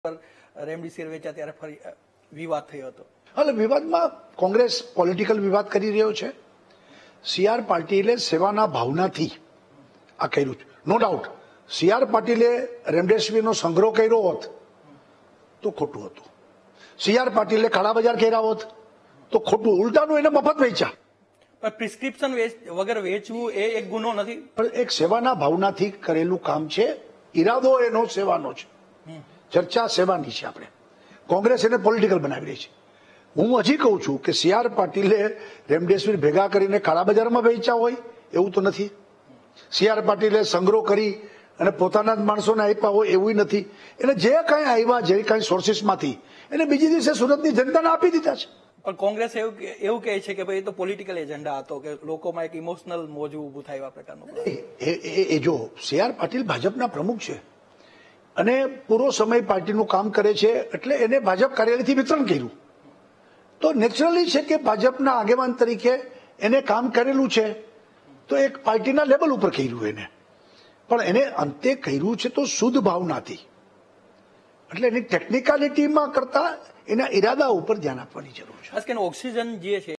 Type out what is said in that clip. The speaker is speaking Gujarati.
રેમડેસિવિર વેચ્યા ત્યારે ફરી વિવાદ થયો હતો। એટલે વિવાદમાં કોંગ્રેસ પોલિટિકલ વિવાદ કરી રહ્યો છે। સીઆર પાટીલે સેવાના ભાવનાથી આ કર્યું છે, નો ડાઉટ। સીઆર પાટીલે રેમડેસિવિરનો સંગ્રહ કર્યો હોત તો ખોટું હતું, સીઆર પાટીલે કાળા બજાર કર્યા હોત તો ખોટું, ઉલટાનું એને મફત વેચ્યા। પણ પ્રિસ્ક્રિપ્શન વગર વેચવું એ એક ગુનો નથી? પણ એક સેવાના ભાવનાથી કરેલું કામ છે, ઈરાદો એનો સેવાનો છે, ચર્ચા સેવાની છે। આપણે કોંગ્રેસ એને પોલિટિકલ બનાવી રહી છે। હું હજી કહું છું કે સીઆર પાટીલે રેમડેસિવિર ભેગા કરીને કાળા બજારમાં વેચ્યા હોય એવું તો નથી। સીઆર પાટીલે સંગ્રહ કરી અને પોતાના જ માણસોને આપ્યા હોય એવું નથી। એને જે કાંઈ આવ્યા, જે કાંઈ સોર્સિસમાંથી એને બીજી દિવસે સુરતની જનતાને આપી દીધા છે। પણ કોંગ્રેસ એવું કહે છે કે ભાઈ એ તો પોલિટિકલ એજન્ડા હતો, કે લોકોમાં એક ઇમોશનલ મોજું ઊભું થાય આ પ્રકારનું। એ જો સીઆર પાટીલ ભાજપના પ્રમુખ છે અને પૂરો સમય પાર્ટીનું કામ કરે છે, એટલે એને ભાજપ કાર્યાલયથી વિતરણ કર્યું તો નેચરલી છે કે ભાજપના આગેવાન તરીકે એને કામ કરેલું છે તો એક પાર્ટીના લેવલ ઉપર કર્યું એને, પણ એને અંતે કર્યું છે તો શુદ્ધ ભાવનાથી, એટલે એની ટેકનિકાલિટીમાં કરતા એના ઈરાદા ઉપર ધ્યાન આપવાની જરૂર છે। ખાસ કરીને ઓક્સિજન જે છે